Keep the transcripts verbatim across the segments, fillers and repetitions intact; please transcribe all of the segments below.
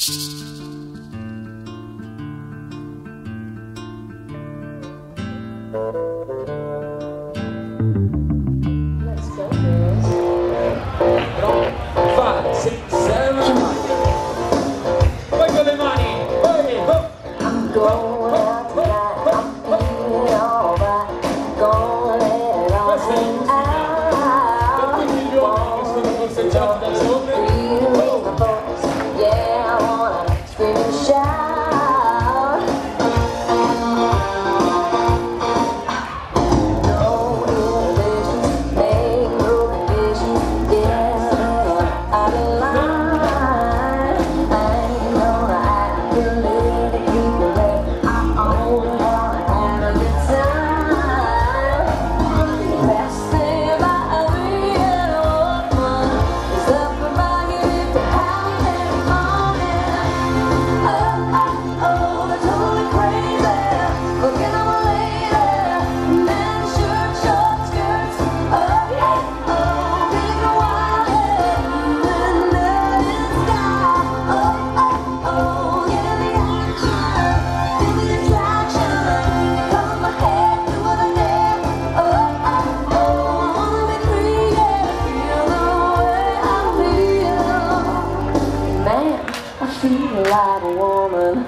Like a woman.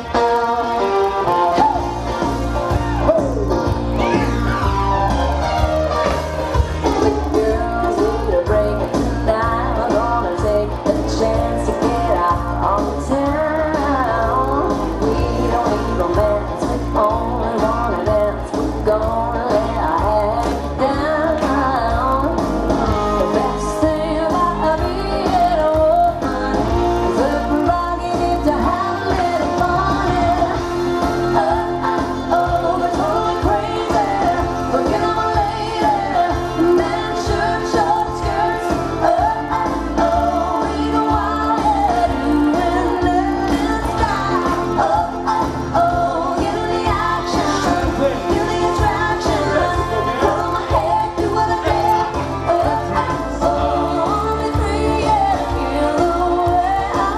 Girls need a break. Now I'm gonna take a chance to get out on town. We don't need romance, we only wanna dance. We're gonna let our head down. The best thing about being a woman is the prerogative to have a little fun. Oh, oh, oh, we're totally crazy. Looking at my lady, man shirt, short skirts. Oh, oh, oh, we go wild, doing it in style. Oh, oh, oh, get in the action, feel the attraction. Pull my head, do what I dare. Oh, oh, oh, wanna be free, yeah, feel the way I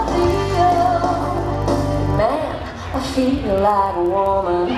feel. Man, I feel like a woman.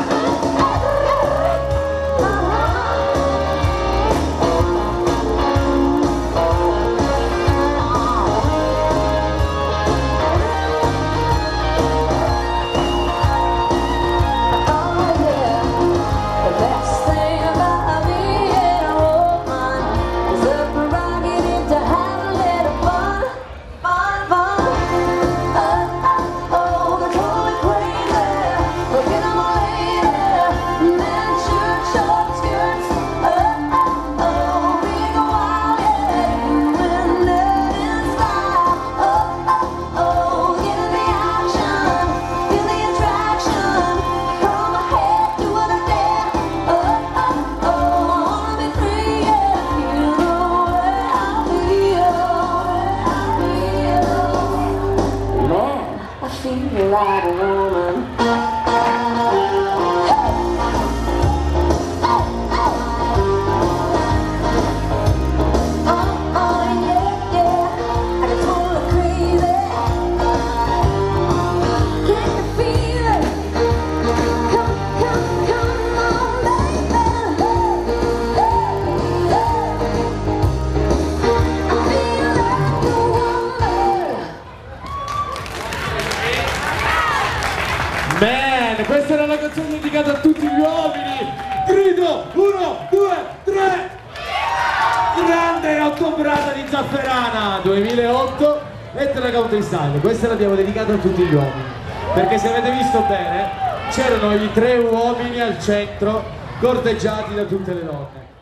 Like a woman. Bene, questa era la canzone dedicata a tutti gli uomini. Grido, uno, due, tre. Grande ottombrata di Zafferana duemilaotto e te la Country Style. Questa l'abbiamo dedicata a tutti gli uomini, perché se avete visto bene c'erano i tre uomini al centro corteggiati da tutte le donne.